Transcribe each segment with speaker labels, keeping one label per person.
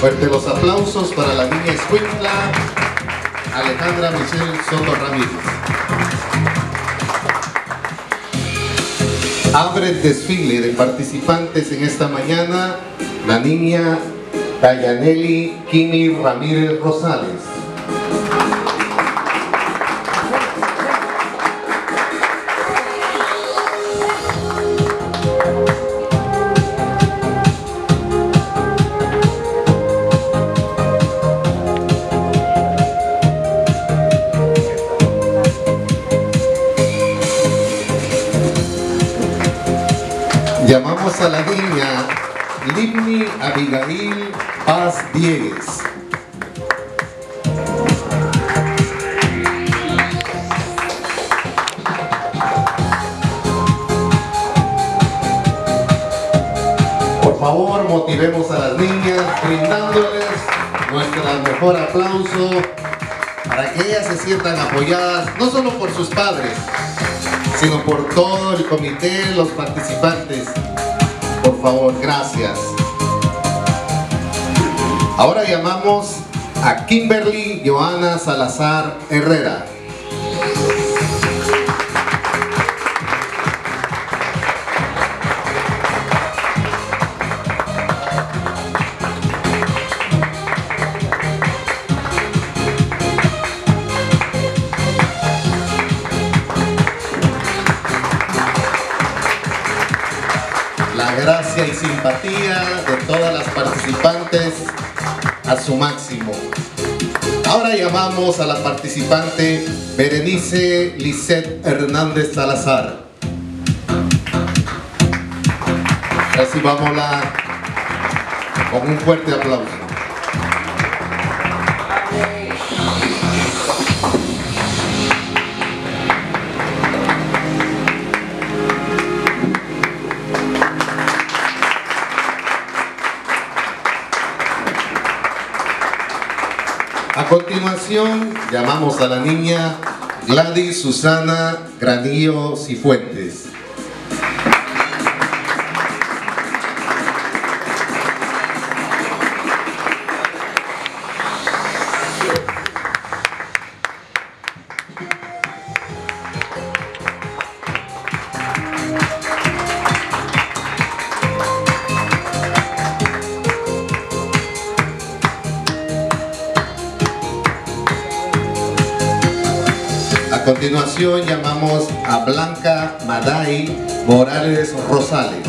Speaker 1: Fuerte los aplausos para la niña Escuintla, Alejandra Michelle Soto Ramírez. Abre el desfile de participantes en esta mañana la niña Dayaneli Kimi Ramírez Rosales. Llamamos a la niña Livni Abigail Paz Diegues. Por favor, motivemos a las niñas brindándoles nuestro mejor aplauso para que ellas se sientan apoyadas, no solo por sus padres, sino por todo el comité, los participantes. Por favor, gracias. Ahora llamamos a Kimberly Joana Salazar Herrera. La gracia y simpatía de todas las participantes a su máximo. Ahora llamamos a la participante Berenice Lisette Hernández Salazar. Recibámosla con un fuerte aplauso. A continuación, llamamos a la niña Gladys Susana Granillo Cifuentes. A continuación llamamos a Blanca Maday Morales Rosales.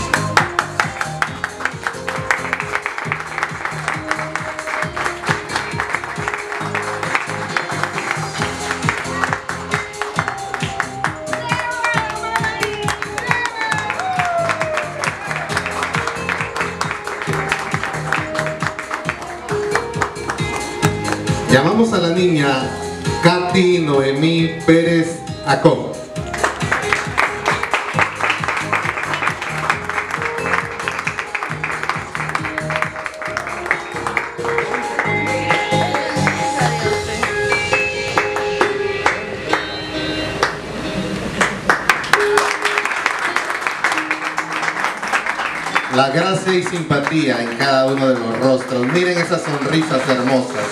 Speaker 1: Llamamos a la niña Katy Noemí Pérez Acón. La gracia y simpatía en cada uno de los rostros. Miren esas sonrisas hermosas.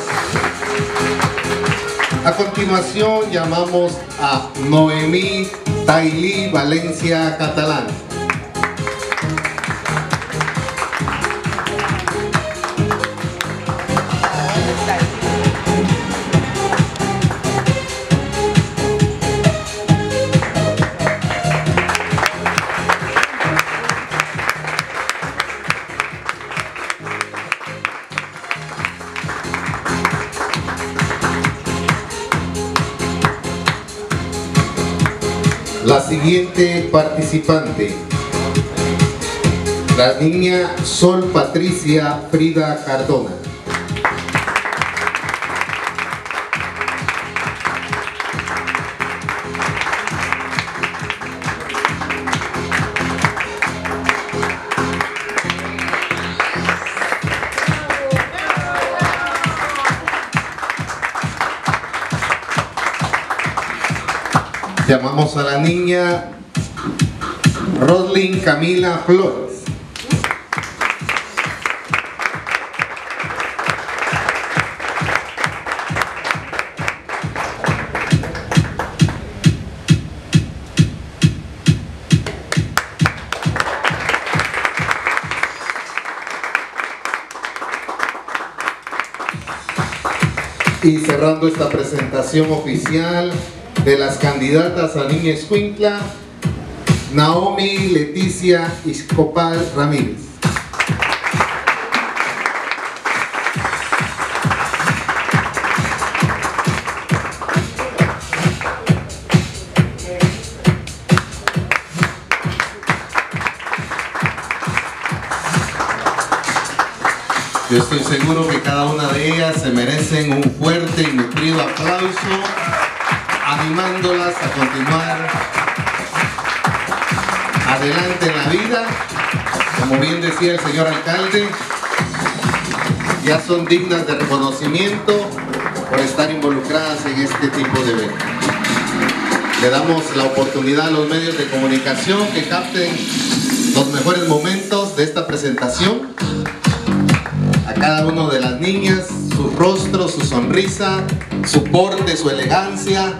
Speaker 1: A continuación llamamos a Noemí Tailí Valencia Catalán. La siguiente participante, la niña Sol Patricia Frida Cardona. Llamamos a la niña Roslyn Camila Flores. Y cerrando esta presentación oficial de las candidatas a Niña Escuintla, Naomi Leticia Iscopal Ramírez. Yo estoy seguro que cada una de ellas se merecen un fuerte y nutrido aplauso, animándolas a continuar adelante en la vida. Como bien decía el señor alcalde, ya son dignas de reconocimiento por estar involucradas en este tipo de eventos. Le damos la oportunidad a los medios de comunicación que capten los mejores momentos de esta presentación. A cada una de las niñas, su rostro, su sonrisa, su porte, su elegancia.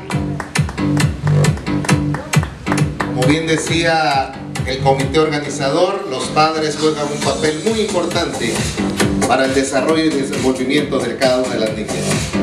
Speaker 1: Como bien decía el comité organizador, los padres juegan un papel muy importante para el desarrollo y desenvolvimiento de cada una de las niñas.